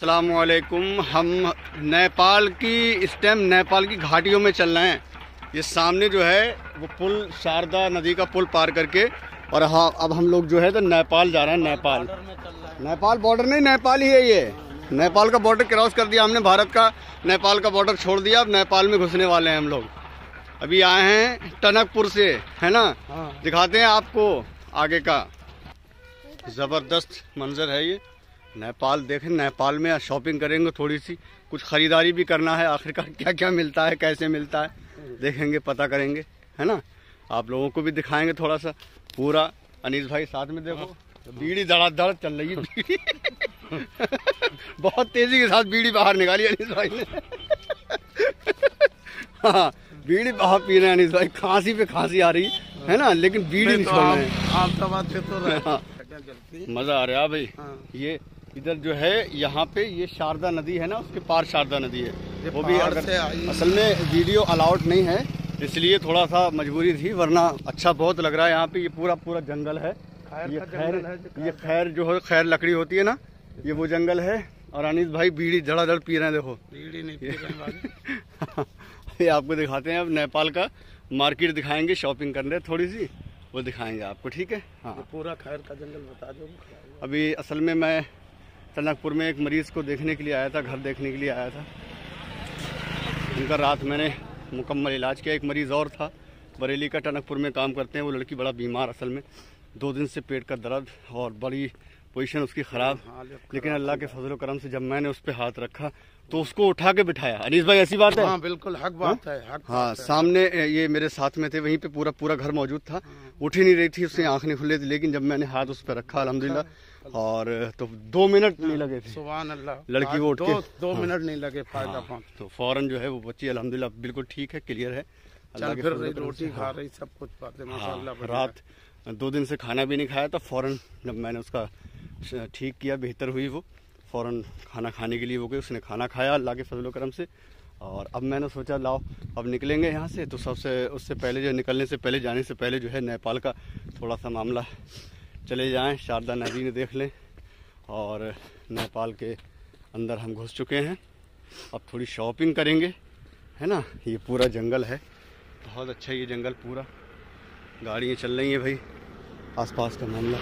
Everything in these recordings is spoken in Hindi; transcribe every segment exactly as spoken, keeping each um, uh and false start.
अस्सलामुअलैकुम। हम नेपाल की इस टाइम नेपाल की घाटियों में चल रहे हैं। ये सामने जो है वो पुल, शारदा नदी का पुल पार करके, और हाँ अब हम लोग जो है तो नेपाल जा रहे हैं। नेपाल नेपाल बॉर्डर नहीं, नेपाल ही है ये। नेपाल का बॉर्डर क्रॉस कर दिया हमने, भारत का नेपाल का बॉर्डर छोड़ दिया। अब नेपाल में घुसने वाले हैं हम लोग। अभी आए हैं टनकपुर से, है ना। दिखाते हैं आपको आगे का। ज़बरदस्त मंजर है ये। नेपाल देखें, नेपाल में शॉपिंग करेंगे, थोड़ी सी कुछ ख़रीदारी भी करना है। आखिरकार क्या क्या मिलता है, कैसे मिलता है, देखेंगे, पता करेंगे, है ना। आप लोगों को भी दिखाएंगे थोड़ा सा पूरा। अनीस भाई साथ में देखो, बीड़ी धड़ाधड़ चल रही है बीड़ी बहुत तेज़ी के साथ बीड़ी बाहर निकाली अनीस भाई ने हाँ, बीड़ी बाहर पी रहे हैं अनीस भाई। खांसी पे खांसी आ रही है ना, लेकिन बीड़ी नहीं छोड़ रहे हैं। मज़ा आ रहा है भाई। ये इधर जो है, यहाँ पे ये शारदा नदी है ना, उसके पार शारदा नदी है। वो भी अगर असल में वीडियो अलाउड नहीं है, इसलिए थोड़ा सा मजबूरी थी, वरना अच्छा बहुत लग रहा है। यहाँ पे ये पूरा पूरा जंगल है। ये खैर ये खैर जो है, खैर लकड़ी होती है ना, ये वो जंगल है। और अनीस भाई बीड़ी धड़ाधड़ पी रहे हैं, देखो। बीड़ी नहीं पी रहे ये आपको दिखाते हैं। अब नेपाल का मार्केट दिखाएंगे, शॉपिंग करने थोड़ी सी, वो दिखाएंगे आपको, ठीक है। हाँ, पूरा खैर का जंगल बता दो। अभी असल में मैं टनकपुर में एक मरीज़ को देखने के लिए आया था, घर देखने के लिए आया था। उनका रात मैंने मुकम्मल इलाज किया। एक मरीज़ और था, बरेली का, टनकपुर में काम करते हैं। वो लड़की बड़ा बीमार, असल में दो दिन से पेट का दर्द और बड़ी पोजीशन उसकी ख़राब। लेकिन अल्लाह के फजल करम से जब मैंने उस पर हाथ रखा तो उसको उठा के बिठाया। अनीस भाई ऐसी बात है? हाँ, बिल्कुल हक बात है। हक हाँ, सामने ये मेरे साथ में थे, वहीं पे पूरा पूरा घर मौजूद था। उठ ही नहीं रही थी, उसकी आँख नहीं खुल रही थी, लेकिन जब मैंने हाथ उस पर रखा अल्हम्दुलिल्लाह, और तो दो मिनट नहीं लगे थे। सुभान अल्लाह। लड़की वो उठ के दो मिनट नहीं लगे, फायदा हाँ, तो फौरन जो है वो बच्ची अल्हम्दुलिल्लाह बिल्कुल ठीक है, क्लियर है। अल्लाह के फजल से रोटी खा रही, सब कुछ बातें माशाअल्लाह। रात दो दिन से खाना भी नहीं खाया था। फौरन जब मैंने उसका ठीक किया, बेहतर हुई वो, फ़ौरन खाना खाने के लिए हो गई। उसने खाना खाया अल्लाह के फजल करम से। और अब मैंने सोचा लाओ अब निकलेंगे यहाँ से, तो सबसे उससे पहले जो निकलने से पहले, जाने से पहले जो है नेपाल का थोड़ा सा मामला चले जाएं, शारदा नदी में देख लें। और नेपाल के अंदर हम घुस चुके हैं, अब थोड़ी शॉपिंग करेंगे, है ना। ये पूरा जंगल है, बहुत अच्छा ये जंगल पूरा। गाड़ियाँ चल रही हैं भाई, आसपास का मामला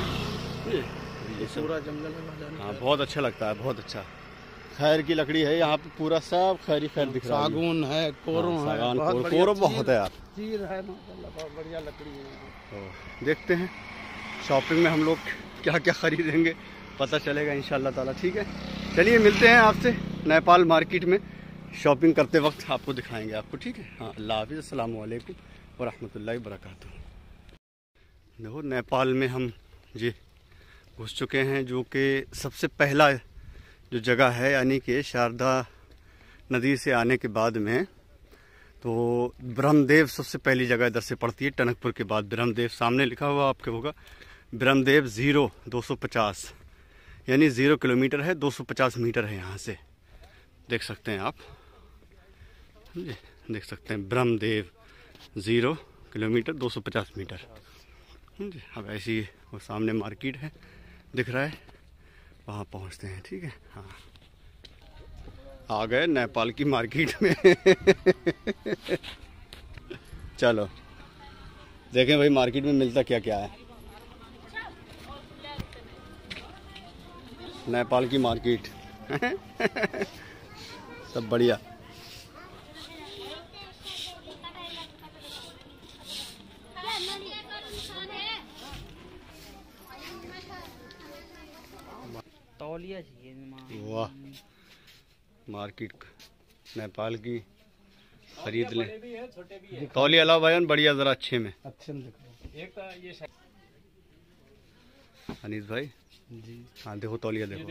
ये पूरा जंगल है। हाँ, बहुत अच्छा लगता है, बहुत अच्छा। खैर की लकड़ी है यहाँ पे, पूरा सब खैरी खैर दिख रहा है। सागौन है, कोरो है, बहुत कोरो बहुत है यार, चीर है, बहुत बढ़िया लकड़ी है। तो देखते हैं शॉपिंग में हम लोग क्या क्या खरीदेंगे, पता चलेगा इंशाल्लाह ताला, ठीक है। चलिए मिलते हैं आपसे नेपाल मार्केट में, शॉपिंग करते वक्त आपको दिखाएंगे आपको, ठीक है। हाँ, अल्लाह हाफिज़, अस्सलाम वालेकुम व रहमतुल्लाहि व बरकातुहू। देखो नेपाल में हम जी घुस चुके हैं, जो कि सबसे पहला जो जगह है, यानी कि शारदा नदी से आने के बाद में तो ब्रह्मदेव सबसे पहली जगह इधर से पड़ती है। टनकपुर के बाद ब्रह्मदेव, सामने लिखा हुआ आपके होगा ब्रह्मदेव ज़ीरो दो सौ पचास, यानी ज़ीरो किलोमीटर है, दो सौ पचास मीटर है यहाँ से, देख सकते हैं आप, देख सकते हैं ब्रह्मदेव ज़ीरो किलोमीटर दो सौ पचास मीटर। अब ऐसी वो सामने मार्केट है, दिख रहा है, वहाँ पहुँचते हैं, ठीक है। हाँ, आ गए नेपाल की मार्केट में चलो देखें भाई मार्केट में मिलता क्या क्या है। नेपाल की मार्केट सब बढ़िया। वाह, मार्केट नेपाल की खरीद लें। तौलिया लाओ भाई, बढ़िया जरा अच्छे में। अच्छे में देखो ये अनीस भाई जी। हाँ देखो तौलिया देखो,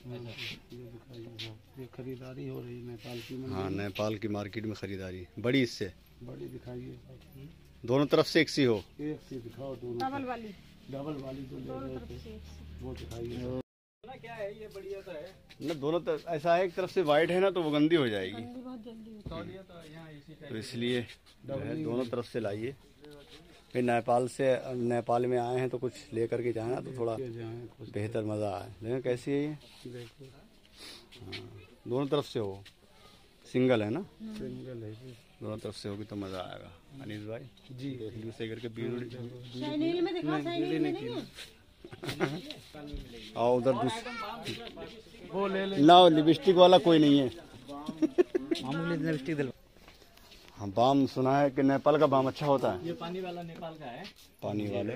ये खरीदारी हो रही है नेपाल की। हाँ, नेपाल की मार्केट में खरीदारी बड़ी, इससे बड़ी दिखाइए, दोनों तरफ से एक सी हो। एक सी दिखाओ, दोनों डबल वाली, डबल वाली जो ले रहे थे वो दिखाइए। क्या है ये, बढ़िया तो है ना, दोनों तरफ ऐसा है, एक तरफ से वाइट है ना तो वो गंदी हो जाएगी, बहुत जल्दी तो यहाँ इसी तो इसलिए दोनों तरफ से लाइए। फिर नेपाल से, नेपाल में आए हैं तो कुछ ले करके जाए ना, तो थोड़ा बेहतर मज़ा आए। देखो कैसी है ये, दोनों तरफ से हो, सिंगल है ना, सिंगल है जी। दोनों तरफ से होगी तो मज़ा आएगा। अनीस भाई जी देख लीजिए सही करके बीड़ शाइनिंग में दिखाओ, शाइनिंग में नहीं है। आओ उधर दूस वो ले ले। ना लिपस्टिक वाला कोई नहीं है। मामूली लिपस्टिक दिल। हाँ बाम सुना है कि नेपाल का बाम अच्छा होता है। ये पानी वाला नेपाल का है। पानी वाले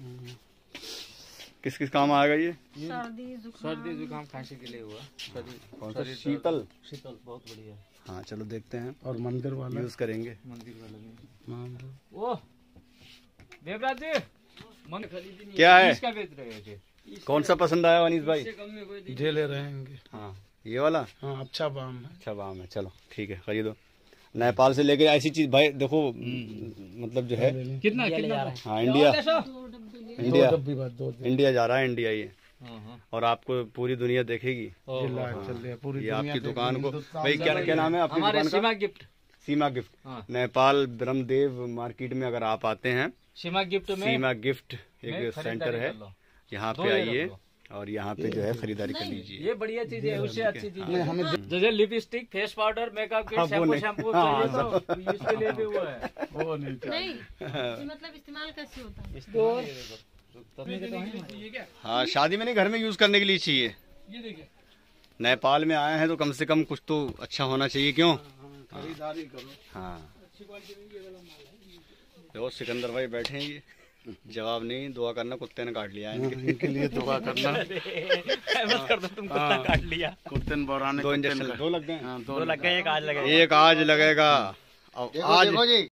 किस किस काम आएगा ये? सर्दी जुकाम, सर्दी जुकाम खांसी के लिए हुआ। शरीर कौन सा? शीतल। शीतल बहुत बढ़िया। हाँ चलो देखते हैं और मंदिर वाला यूज करेंगे। मंदिर वाला भी। ओ देवराज जी मन खरीदी नहीं क्या है? इसका बेच रहे थे। कौन सा पसंद आया अनीस भाई? जे ले रहेंगे। हाँ ये वाला हाँ अच्छा बाम है। अच्छा बाम है। चलो ठीक है खरीदो। नेपाल से लेके ऐसी चीज भाई देखो मतलब जो है कितना कितना? हाँ इंडिया इंडिया डब्बी बात दो इंडिया जा रहा है इंडिया ये। हाँ और आपको पूरी दुनिया देखेगी। हाँ चल रहा है पूरी ये आपकी दुनिया दुकान को देखेगी। भाई क्या क्या नाम है आपकी हमारे दुकान सीमा का? गिफ्ट। सीमा गिफ्ट। हाँ। नेपाल ब्रह्मदेव मार्केट में अगर आप आते हैं, सीमा गिफ्ट में सीमा गिफ्ट में एक खरीदारी सेंटर है, कर लो। यहाँ दो पे ले आइए लो। और यहाँ पे जो है खरीदारी कर लीजिए। ये बढ़िया चीज है, उससे अच्छी चीज है। हमें जैसे लिपस्टिक, फेस पाउडर, मेकअप हाँ, किट, वो शैम्पू नहीं। शैम्पू हाँ, चाहिए तो इसके लिए भी वो है। वो नहीं नहीं, ये मतलब इस्तेमाल कैसे होता है? चाहिए। हाँ शादी में नहीं, घर में यूज करने के लिए चाहिए। ये देखिए नेपाल में आए हैं तो कम से कम कुछ तो अच्छा होना चाहिए, क्यों? खरीदारी करो। हाँ देखो सिकंदर भाई बैठे हैं, ये जवाब नहीं, दुआ करना कुत्ते ने काट लिया है इनके। इनके लिए दुआ करना। मत कर दो, तुम कुत्ता काट लिया। कुत्ते ने बोराने दो इंजेक्शन दो लग गए। हाँ, दो लग गए, एक आज लगेगा। एक आज लगेगा। अब आज